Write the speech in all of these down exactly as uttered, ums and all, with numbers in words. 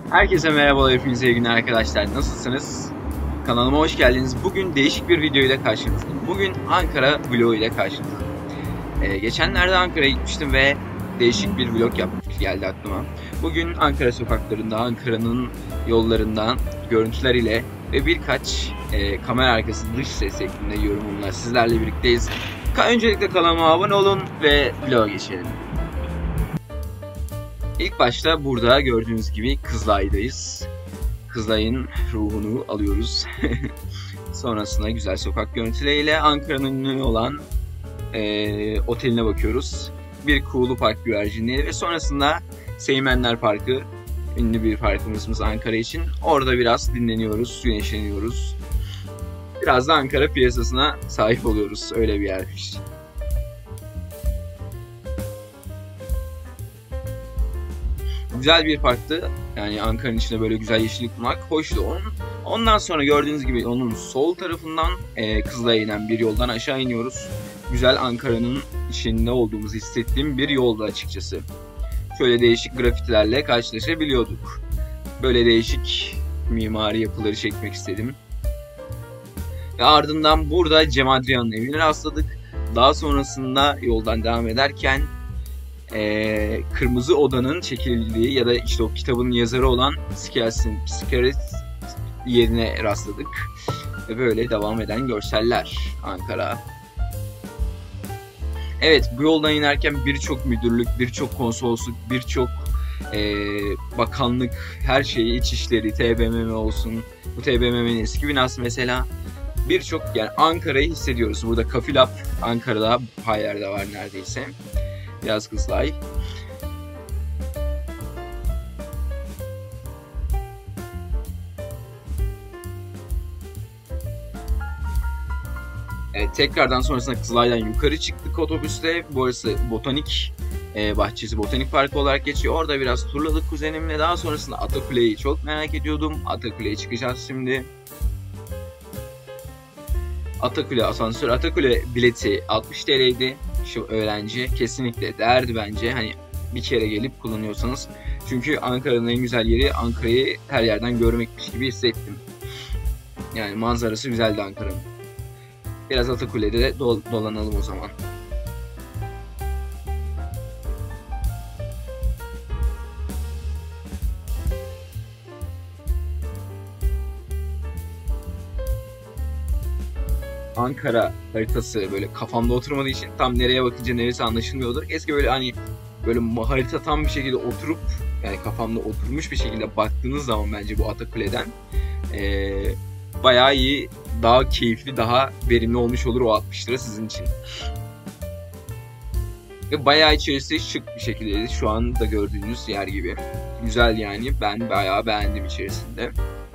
Herkese merhabalar, hepinize iyi günler arkadaşlar. Nasılsınız? Kanalıma hoş geldiniz. Bugün değişik bir video ile karşınızdayım. Bugün Ankara vlogu ile karşınızdayım. Ee, geçenlerde Ankara'ya gitmiştim ve değişik bir vlog yapmak geldi aklıma. Bugün Ankara sokaklarında, Ankara'nın yollarından görüntüler ile ve birkaç e, kamera arkası dış ses şeklinde yorumumla sizlerle birlikteyiz. Öncelikle kanalıma abone olun ve vloga geçelim. İlk başta burada gördüğünüz gibi Kızılay'dayız. Kızılay'ın ruhunu alıyoruz. Sonrasında güzel sokak görüntüleriyle Ankara'nın ünlü olan e, oteline bakıyoruz. Bir Kuğulu Park güvercinliği ve sonrasında Seymenler Parkı, ünlü bir parkımız Ankara için. Orada biraz dinleniyoruz, güneşleniyoruz. Biraz da Ankara piyasasına sahip oluyoruz. Öyle bir yermiş. Güzel bir parktı. Yani Ankara'nın içinde böyle güzel yeşillik bulmak hoştu. Onun, ondan sonra gördüğünüz gibi onun sol tarafından e, Kızılay'a inen bir yoldan aşağı iniyoruz. Güzel Ankara'nın içinde olduğumuzu hissettiğim bir yolda açıkçası. Şöyle değişik grafitilerle karşılaşabiliyorduk. Böyle değişik mimari yapıları çekmek istedim. Ve ardından burada Cem Adrian'ın evine rastladık. Daha sonrasında yoldan devam ederken Ee, Kırmızı Oda'nın çekildiği ya da işte o kitabın yazarı olan Psikiyatrist yerine rastladık. Ve böyle devam eden görseller Ankara. Evet, bu yoldan inerken birçok müdürlük, birçok konsolosluk, birçok e, bakanlık, her şeyi, İçişleri, T B M M olsun. Bu T B M M'nin eski binası mesela. Birçok, yani Ankara'yı hissediyoruz. Burada Coffee Lab Ankara'da her yerde var neredeyse. Biraz Kızılay. Evet, tekrardan sonrasında Kızılay'dan yukarı çıktık otobüste. Burası Botanik e, Bahçesi, Botanik Parkı olarak geçiyor. Orada biraz turladık kuzenimle. Daha sonrasında Atakule'yi çok merak ediyordum. Atakule'ye çıkacağız şimdi. Atakule asansör, Atakule bileti altmış T L'ydi. Şu öğrenci kesinlikle değerdi bence. Hani bir kere gelip kullanıyorsanız. Çünkü Ankara'nın en güzel yeri, Ankara'yı her yerden görmekmiş gibi hissettim. Yani manzarası güzeldi Ankara'nın. Biraz Atakule'de de dol dolanalım o zaman. Ankara haritası böyle kafamda oturmadığı için tam nereye bakınca neresi anlaşılmıyordu. Eski böyle hani böyle harita tam bir şekilde oturup, yani kafamda oturmuş bir şekilde baktığınız zaman bence bu Atakule'den ee, bayağı iyi, daha keyifli, daha verimli olmuş olur o altmış lira sizin için. Ve bayağı içerisi şık bir şekildeydi. Şu an da gördüğünüz yer gibi. Güzel yani. Ben bayağı beğendim içerisinde.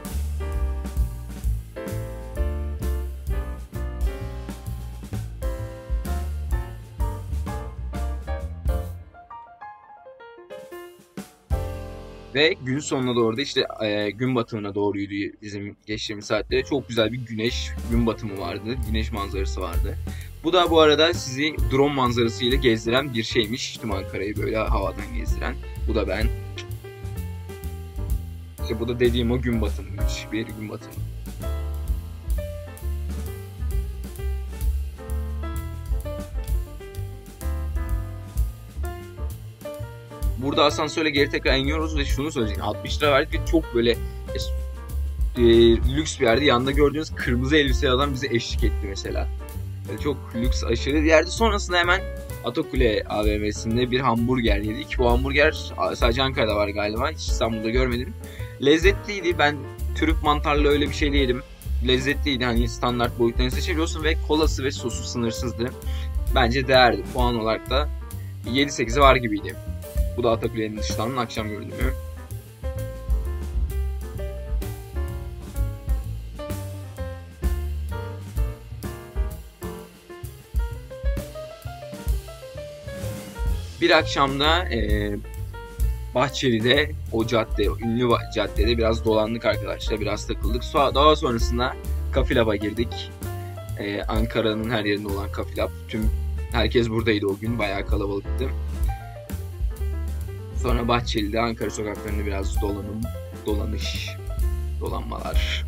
Ve gün sonuna doğru da işte e, gün batımına doğruydu bizim geçtiğimiz saatte. Çok güzel bir güneş gün batımı vardı. Güneş manzarası vardı. Bu da bu arada sizi drone manzarası ile gezdiren bir şeymiş. Tüm Ankara'yı böyle havadan gezdiren. Bu da ben. İşte bu da dediğim o gün batımı. Müthiş bir gün batımı. Burada asansöre geri tekrar iniyoruz ve şunu söyleyeceğim. altmış lira verdik ve çok böyle e, lüks bir yerde. Yanında gördüğünüz kırmızı elbiseli adam bize eşlik etti mesela. Yani çok lüks, aşırı bir yerde. Sonrasında hemen Atakule A V M'sinde bir hamburger yedik. Bu hamburger sadece Ankara'da var galiba. Hiç İstanbul'da görmedim. Lezzetliydi. Ben Türk mantarlı öyle bir şey yedim. Lezzetliydi. Hani standart boyutlarını seçebiliyorsun ve kolası ve sosu sınırsızdı. Bence değerli. Puan olarak da yedi sekizi var gibiydi. Bu da Atakule'nin dışlarının akşam görünümü. Bir akşamda e, Bahçeli'de, o cadde, ünlü caddede biraz dolandık arkadaşlar, biraz takıldık. Daha sonrasında Coffee Lab'a girdik. E, Ankara'nın her yerinde olan Coffee Lab. Tüm herkes buradaydı o gün, bayağı kalabalıktı. Sonra Bahçeli'de Ankara sokaklarında biraz dolanım, dolanış, dolanmalar.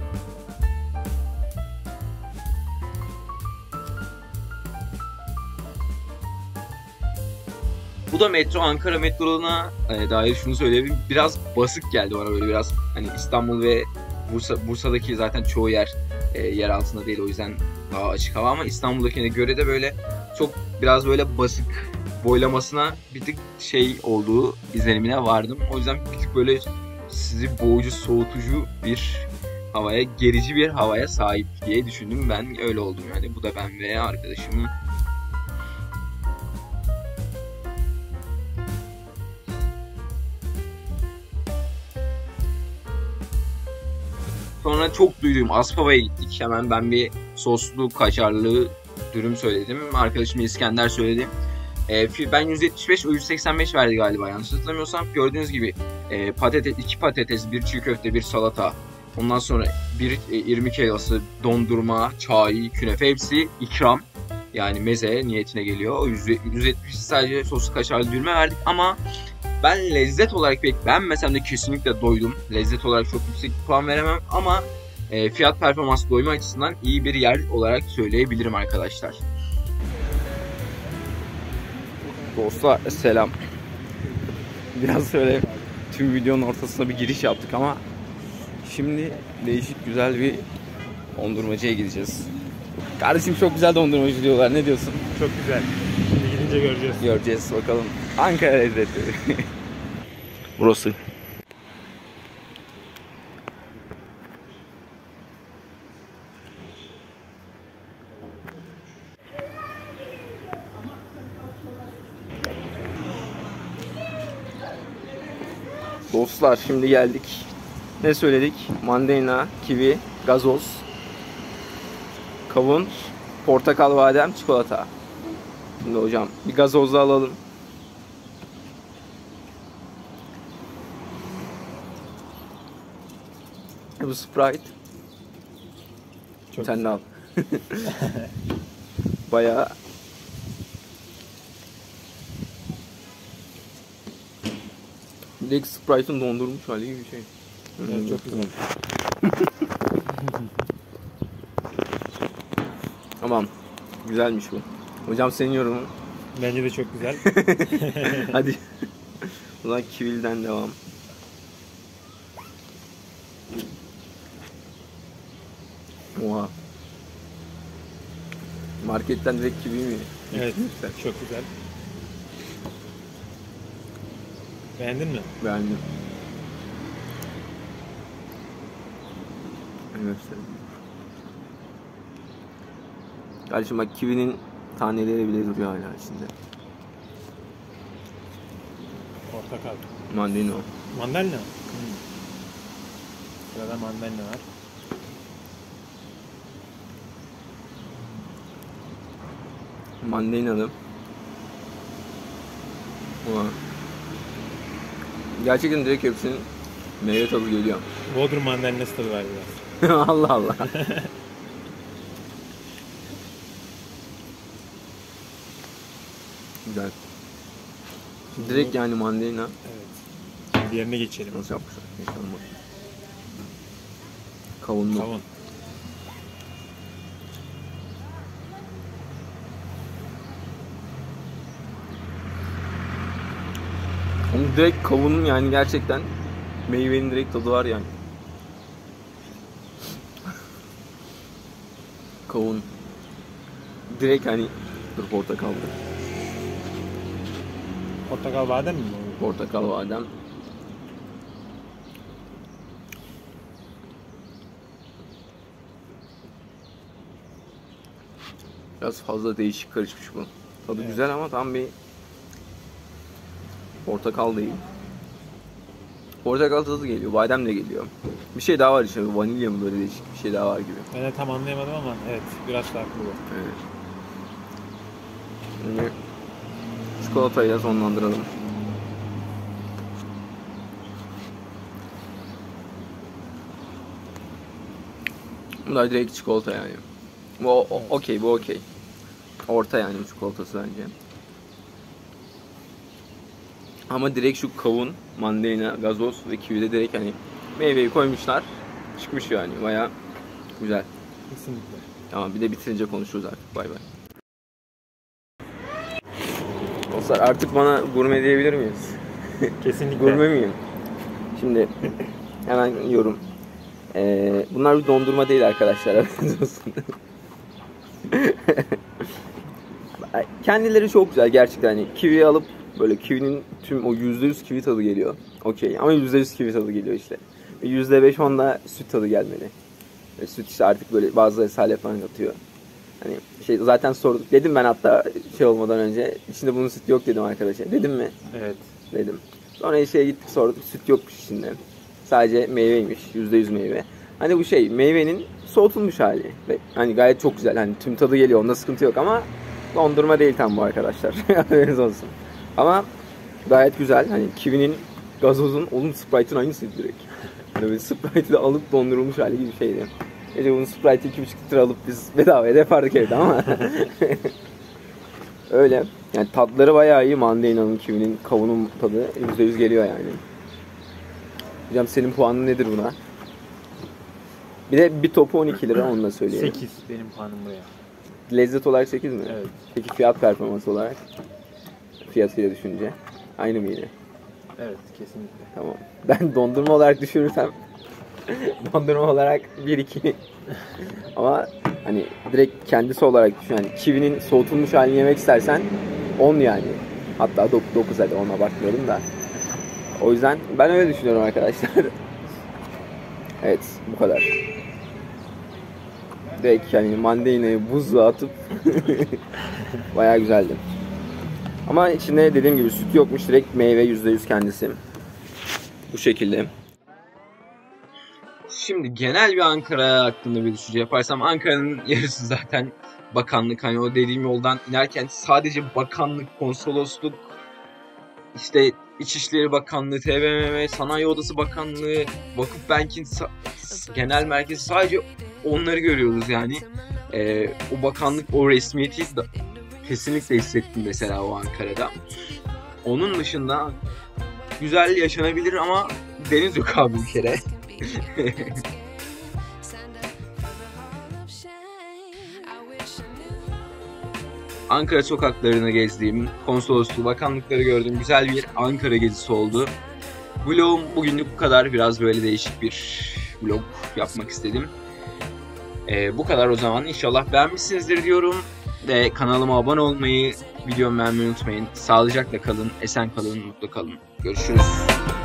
Bu da metro, Ankara metrolarına e, dair şunu söyleyebilirim. Biraz basık geldi bana, böyle biraz hani İstanbul ve Bursa, Bursa'daki zaten çoğu yer e, yer altında değil, o yüzden daha açık hava, ama İstanbul'dakine göre de böyle çok biraz böyle basık, boylamasına bir tık şey olduğu izlenimine vardım. O yüzden bir tık böyle sizi boğucu, soğutucu bir havaya, gerici bir havaya sahip diye düşündüm. Ben öyle oldum yani. Bu da ben ve arkadaşımın. Sonra çok duyduğum Aspava'ya gittik. Hemen ben bir soslu kaşarlı dürüm söyledim. Arkadaşım İskender söyledi. E, ben yüz yetmiş beş, o yüz seksen beş verdi galiba, yanlış hatırlamıyorsam. Gördüğünüz gibi e, patates, iki patates, bir çiğ köfte, bir salata. Ondan sonra bir e, irmik helvası, dondurma, çay, künefe, hepsi ikram. Yani meze niyetine geliyor. O yüz yetmiş sadece soslu kaşarlı dürüme verdik ama ben lezzet olarak pek beğenmesem de kesinlikle doydum. Lezzet olarak çok yüksek bir puan veremem ama e, fiyat performans doyma açısından iyi bir yer olarak söyleyebilirim arkadaşlar. Dostlar selam. Biraz böyle tüm videonun ortasına bir giriş yaptık ama şimdi değişik güzel bir dondurmacıya gideceğiz. Kardeşim çok güzel dondurmacı diyorlar. Ne diyorsun? Çok güzel. Şimdi gidince göreceğiz. Göreceğiz bakalım. Ankara lezzeti. Burası. Dostlar şimdi geldik. Ne söyledik? Mandalina, kivi, gazoz, kavun, portakal, badem, çikolata. Şimdi hocam bir gazozla alalım. Bu Sprite. Çok Sen de al. Bayağı direkt Sprite'ın dondurulmuş hali gibi bir şey. Evet, çok güzel. Tamam. Güzelmiş bu. Hocam senin yorumun? Bence de çok güzel. Hadi. Ulan kivilden devam. Oha. Marketten direkt kivi mi? Evet, çok güzel. Beğendin mi? Beğendim. Evet. Kardeşim bak, kivinin taneleri bile duruyor hala içinde. Portakal. Mandalina. Mandalina. Hmm. Sırada mandalina var. Mandalinalı. Ulan. Gerçekten direkt hepsinin meyve tadı geliyor. Bodrum mandalinası tadı var biraz. Allah Allah. Güzel. Direkt yani mandalina. Evet. Diğerine geçelim. Nasıl yapmışlar? Kavunlu. Kavun. Onun direkt kavunun, yani gerçekten meyvenin direkt tadı var yani. Kavun. Direkt hani dur portakal. Portakal badem mi? Portakal, badem. Biraz fazla değişik karışmış bu. Tadı Evet. güzel ama tam bir portakal değil. Portakal tadı geliyor, badem de geliyor. Bir şey daha var içinde, vanilya mı, böyle değişik bir şey daha var gibi. Ben de tam anlayamadım ama evet, biraz farklı bu. Evet. Şimdi çikolatayla sonlandıralım. Bu da direkt çikolata yani. Bu o- Evet. okey, bu okey. Orta yani bu çikolatası bence. Ama direkt şu kavun, mandalina, gazoz ve kivi de direkt hani meyveyi koymuşlar. Çıkmış yani. Bayağı güzel. Kesinlikle. Tamam, bir de bitirince konuşuruz artık. Bay bay. Dostlar, artık bana gurme diyebilir miyiz? Kesinlikle. Gurme miyim? Şimdi hemen yiyorum. Ee, bunlar bir dondurma değil arkadaşlar. Haberiniz olsun. Kendileri çok güzel gerçekten. Hani kivi alıp böyle kivinin tüm o yüzde yüz kivi tadı geliyor. Okey, ama yüzde yüz kivi tadı geliyor işte. yüzde beş onda süt tadı gelmeli. Ve süt işte artık böyle bazıları salep falan katıyor. Hani şey zaten sorduk. Dedim ben hatta şey olmadan önce içinde bunun süt yok dedim arkadaşa. Dedim mi? Evet. Dedim. Sonra şeye gittik sorduk. Süt yokmuş içinde. Sadece meyveymiş. yüzde yüz meyve. Hani bu şey meyvenin soğutulmuş hali. Ve hani gayet çok güzel. Hani tüm tadı geliyor. Onda sıkıntı yok ama dondurma değil tam bu arkadaşlar. Haberiniz olsun. Ama gayet güzel. Hani kivinin, gazozun, oğlum Sprite'ın aynısı direkt. Hani böyle Sprite'ı da alıp dondurulmuş hali gibi bir şeydi. Gece bunu Sprite'ı iki buçuk litre alıp biz bedavaya da yapardık evde ama. Öyle. Yani tatları bayağı iyi. Mandalina'nın, kivinin, kavunun tadı yüzde yüz geliyor yani. Hocam senin puanın nedir buna? Bir de bir topu on iki lira, onu da söyleyelim. sekiz benim puanım buraya. Lezzet olarak sekiz mi? Evet. Peki fiyat performans olarak? Fiyatıyla düşünce. Aynı mı yine? Evet, kesinlikle. Tamam. Ben dondurma olarak düşünürsem dondurma olarak bir iki. Ama hani direkt kendisi olarak düşün. Yani kivinin soğutulmuş halini yemek istersen on yani. Hatta dokuz, hadi ona abartmıyorum da. O yüzden ben öyle düşünüyorum arkadaşlar. Evet, bu kadar. Direkt yani mandalinayı buzluğa atıp bayağı güzeldi. Ama içinde dediğim gibi süt yokmuş, direkt meyve yüzde yüz kendisi. Bu şekilde. Şimdi genel bir Ankara hakkında bir düşünce yaparsam, Ankara'nın yarısı zaten bakanlık. Hani o dediğim yoldan inerken sadece bakanlık, konsolosluk, işte İçişleri Bakanlığı, T B M M, Sanayi Odası Bakanlığı, Vakıfbank'in sa- genel merkezi, sadece onları görüyoruz yani. Ee, o bakanlık, o resmiyeti de kesinlikle hissettim mesela o Ankara'da. Onun dışında güzel yaşanabilir ama deniz yok abi bir kere. Ankara sokaklarını gezdiğim, konsolosluğu, bakanlıkları gördüğüm güzel bir Ankara gezisi oldu. Vlogum bugünlük bu kadar. Biraz böyle değişik bir vlog yapmak istedim. Ee, bu kadar o zaman. İnşallah beğenmişsinizdir diyorum. Ve kanalıma abone olmayı, videomu beğenmeyi unutmayın. Sağlıcakla kalın, esen kalın, mutlu kalın. Görüşürüz.